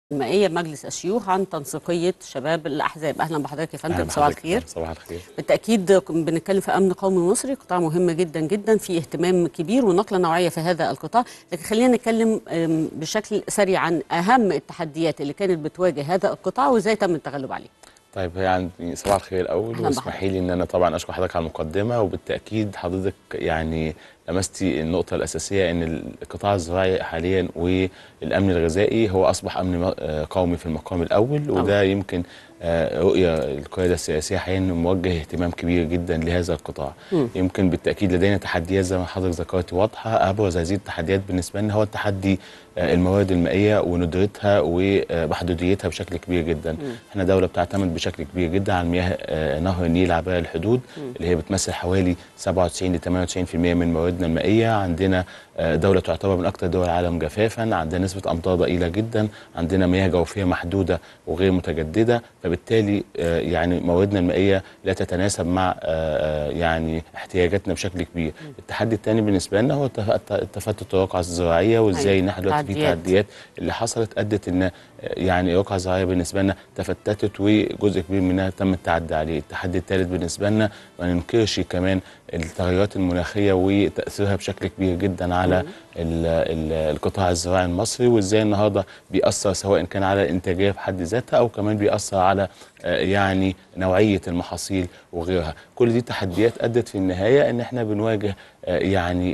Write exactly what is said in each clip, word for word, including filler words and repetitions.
المائية بمجلس الشيوخ عن تنسيقية شباب الأحزاب. أهلا بحضرتك يا فندم، صباح الخير. صباح الخير. بالتأكيد بنتكلم في أمن قومي مصري، قطاع مهم جدا جدا، في اهتمام كبير ونقلة نوعية في هذا القطاع، لكن خلينا نتكلم بشكل سريع عن أهم التحديات اللي كانت بتواجه هذا القطاع وإزاي تم التغلب عليه. طيب، هي عندي صباح الخير الأول، واسمحي لي إن أنا طبعا أشكر حضرتك على المقدمة، وبالتأكيد حضرتك يعني لمستي النقطة الأساسية إن القطاع الزراعي حاليا والأمن الغذائي هو أصبح أمن قومي في المقام الأول، وده يمكن رؤية القيادة السياسية حاليا موجه اهتمام كبير جدا لهذا القطاع. م. يمكن بالتأكيد لدينا تحديات زي ما حضرتك ذكرتي واضحة. أبرز هذه التحديات بالنسبة لنا هو التحدي الموارد المائية وندرتها ومحدوديتها بشكل كبير جدا. م. احنا دولة بتعتمد بشكل كبير جدا على مياه نهر النيل عبر الحدود، م. اللي هي بتمثل حوالي سبعة وتسعين ل ثمانية وتسعين بالمئة من مواردنا المائية. عندنا دولة تعتبر من أكثر دول العالم جفافا، عندنا نسبة أمطار ضئيلة جدا، عندنا مياه جوفية محدودة وغير متجددة، فبالتالي يعني مواردنا المائية لا تتناسب مع يعني احتياجاتنا بشكل كبير. التحدي الثاني بالنسبة لنا هو التفتت الرقعة الزراعية، وازاي ان احنا دلوقتي في تحديات اللي حصلت ادت ان يعني الرقعة الزراعية بالنسبة لنا تفتتت وجزء كبير منها تم التعدي عليه. التحدي الثالث بالنسبة لنا ما ننكرش كمان التغيرات المناخية وتأثيرها بشكل كبير جدا على ال ال القطاع الزراعي المصري، وازاي النهارده بيأثر سواء كان على الانتاجية في حد ذاتها او كمان بيأثر على يعني نوعية المحاصيل وغيرها. كل دي تحديات أدت في النهاية ان احنا بنواجه يعني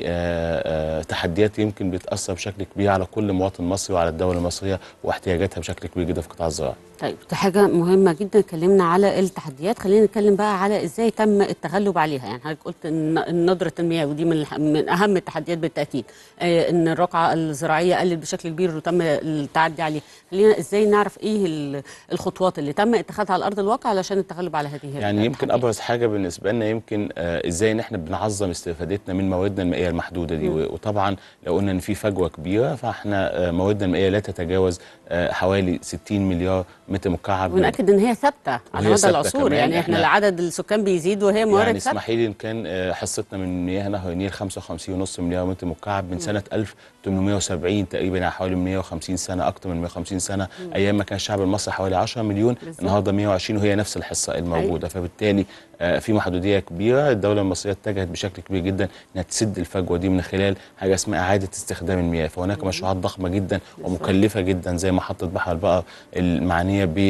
تحديات يمكن بتأثر بشكل كبير على كل مواطن مصري وعلى الدولة المصرية واحتياجاتها بشكل كبير جدا في القطاع الزراعي. طيب، دي حاجة مهمة جدا. اتكلمنا على التحديات، خلينا نتكلم بقى على ازاي تم التغلب عليها. يعني حضرتك قلت ان ندرة المياه ودي من, من اهم التحديات بالتأكيد، آه ان الرقعة الزراعية قلت بشكل كبير وتم التعدي عليه. خلينا ازاي نعرف ايه الخطوات اللي تم اتخاذها على ارض الواقع علشان التغلب على هذه يعني يمكن ابرز حاجة بالنسبة لنا يمكن آه ازاي ان احنا بنعظم استفادتنا من مواردنا المائية المحدودة دي. م. وطبعا لو قلنا ان في فجوة كبيرة، فاحنا آه مواردنا المائية لا تتجاوز آه حوالي ستين مليار متر مكعب، ونأكد ان هي ثابته على مدى العصور. يعني احنا عدد السكان بيزيد وهي موارد يعني اسمحي لي ان كان حصتنا من مياه نهر النيل خمسة وخمسين فاصلة خمسة مليار متر مكعب من م. سنه ألف وثمانمئة وسبعين تقريبا، حوالي مئة وخمسين سنه، اكثر من مئة وخمسين سنه. م. ايام ما كان الشعب المصري حوالي عشرة مليون، بالزبط. النهارده مئة وعشرين، وهي نفس الحصه الموجوده. أي. فبالتالي في محدوديه كبيره. الدوله المصريه اتجهت بشكل كبير جدا انها تسد الفجوه دي من خلال حاجه اسمها اعاده استخدام المياه. فهناك م. مشروعات ضخمه جدا ومكلفه جدا زي محطه بحر البقر المعنيه ب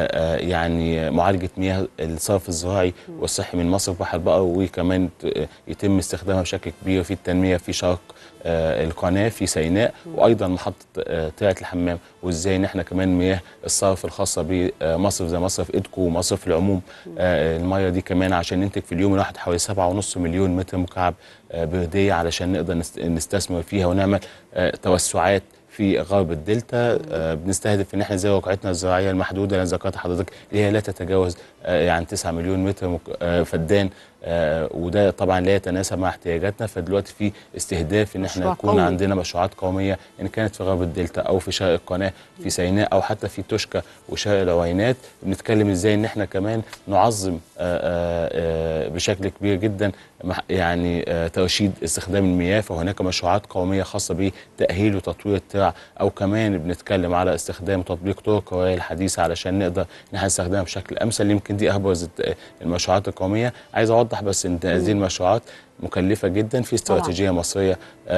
يعني معالجة مياه الصرف الزراعي والصحي من مصرف بحر البقر، وكمان يتم استخدامها بشكل كبير في التنمية في شرق القناة في سيناء، وأيضا محطة ترعة الحمام. وإزاي إن إحنا كمان مياه الصرف الخاصة بمصرف زي مصرف إيدكو ومصرف العموم، المياه دي كمان عشان ننتج في اليوم الواحد حوالي سبعة ونص مليون متر مكعب بردية، علشان نقدر نستثمر فيها ونعمل توسعات في غرب الدلتا. آه بنستهدف ان احنا زي واقعتنا الزراعيه المحدوده اللي ذكرت حضرتك، اللي هي لا تتجاوز آه يعني تسعة مليون متر آه فدان، آه وده طبعا لا يتناسب مع احتياجاتنا. فدلوقتي في استهداف ان احنا يكون قومي. عندنا مشروعات قوميه ان كانت في غرب الدلتا او في شرق القناه في سيناء او حتى في توشكا وشرق العوينات. بنتكلم ازاي ان احنا كمان نعظم آه آه بشكل كبير جدا يعني آه ترشيد استخدام المياه. فهناك مشروعات قوميه خاصه بتاهيل وتطوير الترع، او كمان بنتكلم على استخدام وتطبيق طرق الري الحديثه علشان نقدر ان احنا نستخدمها بشكل امثل. يمكن دي ابرز المشروعات القوميه. عايز اوضح بس ان هذه المشروعات مكلفه جدا. في استراتيجيه مصريه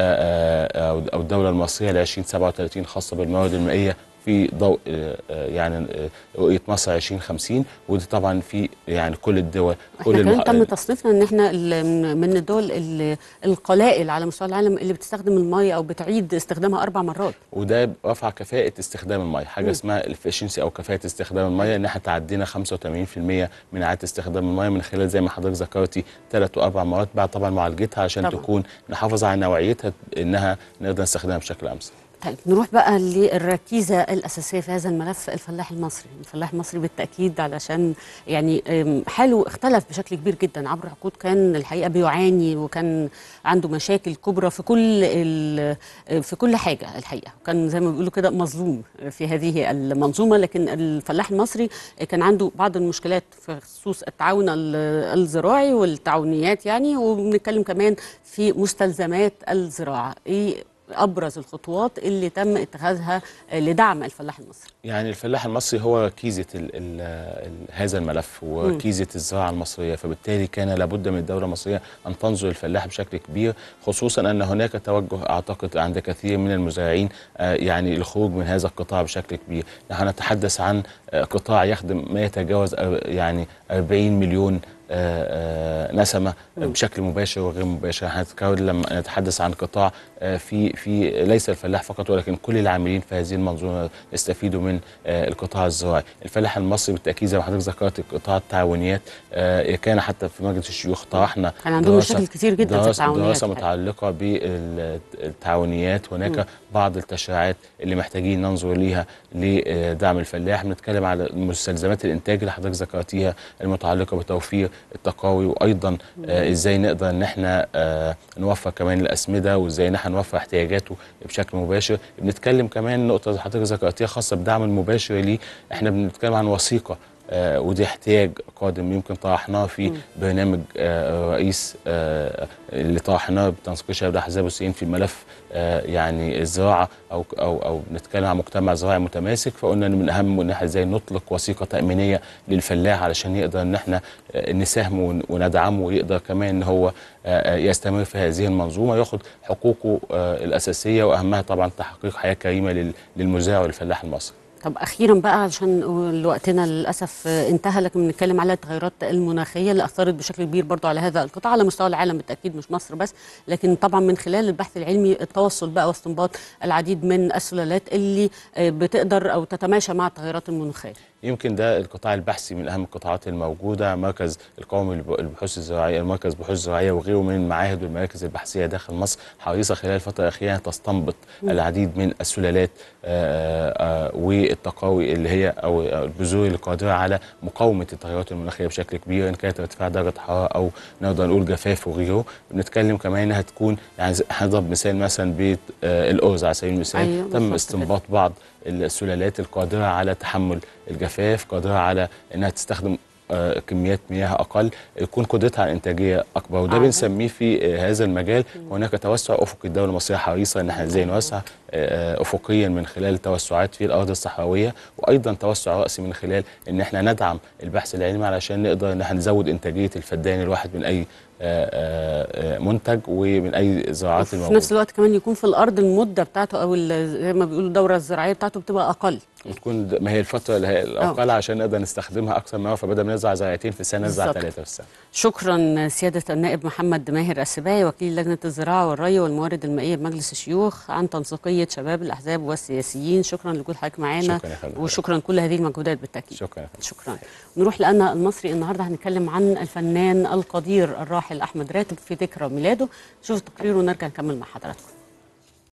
او الدوله المصريه ل ألفين وسبعة وثلاثين خاصه بالموارد المائيه في ضوء يعني رؤيه مصر ألفين وخمسين، ودي طبعا في يعني كل الدول. كل احنا كمان تم تصنيفنا ان احنا من الدول القلائل على مستوى العالم اللي بتستخدم الميه او بتعيد استخدامها اربع مرات، وده رفع كفاءه استخدام الميه. حاجه م. اسمها الافشنسي او كفاءه استخدام الميه، ان احنا تعدينا خمسة وثمانين بالمئة من اعاده استخدام الميه من خلال زي ما حضرتك ذكرتي ثلاث واربع مرات بعد طبعا معالجتها، عشان طبعا. تكون نحافظ على نوعيتها انها نقدر نستخدمها بشكل امثل. طيب، نروح بقى للركيزة الأساسية في هذا الملف، الفلاح المصري. الفلاح المصري بالتأكيد علشان يعني حاله اختلف بشكل كبير جدا عبر عقود، كان الحقيقة بيعاني وكان عنده مشاكل كبرى في كل في كل حاجة الحقيقة، وكان زي ما بيقولوا كده مظلوم في هذه المنظومة. لكن الفلاح المصري كان عنده بعض المشكلات في خصوص التعاون الزراعي والتعاونيات يعني، وبنتكلم كمان في مستلزمات الزراعة. ايه ابرز الخطوات اللي تم اتخاذها لدعم الفلاح المصري؟ يعني الفلاح المصري هو كيزة ال ال ال هذا الملف وكيزة الزراعة المصرية، فبالتالي كان لابد من الدولة المصرية أن تنظر للفلاح بشكل كبير، خصوصا أن هناك توجه أعتقد عند كثير من المزارعين آه يعني الخروج من هذا القطاع بشكل كبير. نحن نتحدث عن آه قطاع يخدم ما يتجاوز يعني أربعين مليون آه آه نسمة بشكل مباشر وغير مباشر. احنا لما نتحدث عن قطاع آه في في ليس الفلاح فقط ولكن كل العاملين في هذه المنظومة يستفيدوا من آه القطاع الزراعي. الفلاح المصري بالتأكيد زي ما حضرتك ذكرت قطاع التعاونيات آه كان حتى في مجلس الشيوخ طرحنا كان عندهم مشاكل كتير جدا دراسة في التعاونيات، دراسة متعلقة بالتعاونيات. هناك م. بعض التشريعات اللي محتاجين ننظر ليها لدعم الفلاح. بنتكلم على مستلزمات الانتاج اللي حضرتك ذكرتيها المتعلقة بتوفير التقاوي، وايضا آه ازاي نقدر ان احنا آه نوفر كمان الاسمده، وازاي ان احنا نوفر احتياجاته بشكل مباشر. بنتكلم كمان نقطه حضرتك ذكرتيها خاصه بالدعم المباشر ليه. احنا بنتكلم عن وثيقه آه ودي احتياج قادم يمكن طرحناه في برنامج آه الرئيس آه اللي طرحناه بتنسيق شباب الاحزاب والسياسيين في ملف آه يعني الزراعه او او او بنتكلم عن مجتمع زراعي متماسك. فقلنا ان من اهم ان احنا ازاي نطلق وثيقه تامينيه للفلاح علشان يقدر ان احنا آه نساهمه وندعمه، ويقدر كمان ان هو آه يستمر في هذه المنظومه، ياخد حقوقه آه الاساسيه، واهمها طبعا تحقيق حياه كريمه للمزارع والفلاح المصري. طب اخيرا بقى عشان وقتنا للاسف انتهى، لكن بنتكلم على التغيرات المناخيه اللي اثرت بشكل كبير برضو على هذا القطاع على مستوى العالم بالتاكيد، مش مصر بس، لكن طبعا من خلال البحث العلمي التوصل بقى واستنباط العديد من السلالات اللي بتقدر او تتماشى مع التغيرات المناخيه. يمكن ده القطاع البحثي من اهم القطاعات الموجوده، مركز القومي للبحوث الزراعيه، المركز البحوث الزراعيه وغيره من المعاهد والمراكز البحثيه داخل مصر حريصه خلال الفتره الاخيره تستنبط م. العديد من السلالات آآ آآ والتقاوي اللي هي او البذور القادره على مقاومه التغيرات المناخيه بشكل كبير، ان كانت ارتفاع درجه حراره او نقدر نقول جفاف وغيره. بنتكلم كمان انها تكون يعني هنضرب مثال مثلا بالارز على سبيل المثال. أيوة تم استنباط بعض السلالات القادره على تحمل الجفاف، قادره على انها تستخدم آه كميات مياه اقل، يكون قدرتها على الانتاجيه اكبر، وده آه. بنسميه في آه هذا المجال هناك توسع افقي. الدوله المصريه حريصه ان احنا ازاي نوسع آه افقيا من خلال توسعات في الارض الصحراويه، وايضا توسع راسي من خلال ان احنا ندعم البحث العلمي علشان نقدر ان احنا نزود انتاجيه الفدان الواحد من اي منتج ومن اي زراعات الموجوده. في نفس الوقت كمان يكون في الارض المده بتاعته او زي ما بيقولوا الدوره الزراعيه بتاعته بتبقى اقل، وتكون ما هي الفتره اللي هي الاقل عشان نقدر نستخدمها اكثر من مره، فبدل ما نزرع زراعتين في السنه نزرع ثلاثه في السنه. شكرا سياده النائب محمد ماهر السباعي وكيل لجنه الزراعه والري والموارد المائيه بمجلس الشيوخ عن تنسيقيه شباب الاحزاب والسياسيين. شكرا لوجود حضرتك معانا، وشكرا كل هذه المجهودات بالتاكيد. شكرا شكرا. نروح لأن المصري النهارده هنتكلم عن الفنان القدير الراحل احمد راتب في ذكرى ميلاده. شوفوا التقرير ونرجع نكمل مع حضراتكم.